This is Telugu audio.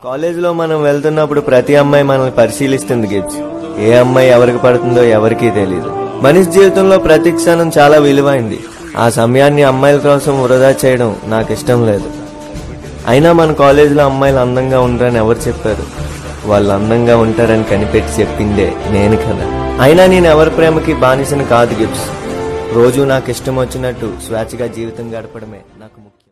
కాలేజీలో మనం వెళ్తున్నప్పుడు ప్రతి అమ్మాయి మనల్ని పరిశీలిస్తుంది గిబ్స్. ఏ అమ్మాయి ఎవరికి పడుతుందో ఎవరికీ తెలియదు. మనిషి జీవితంలో ప్రతి క్షణం చాలా విలువైంది. ఆ సమయాన్ని అమ్మాయిల కోసం వృధా చేయడం నాకు ఇష్టం లేదు. అయినా మన కాలేజీలో అమ్మాయిలు అందంగా ఉండరని ఎవరు చెప్పారు? వాళ్ళు అందంగా ఉంటారని కనిపెట్టి చెప్పిందే నేను కదా. అయినా నేను ఎవరి ప్రేమకి బానిసని కాదు గిబ్స్. రోజు నాకు ఇష్టం వచ్చినట్టు స్వేచ్ఛగా జీవితం గడపడమే నాకు ముఖ్యం.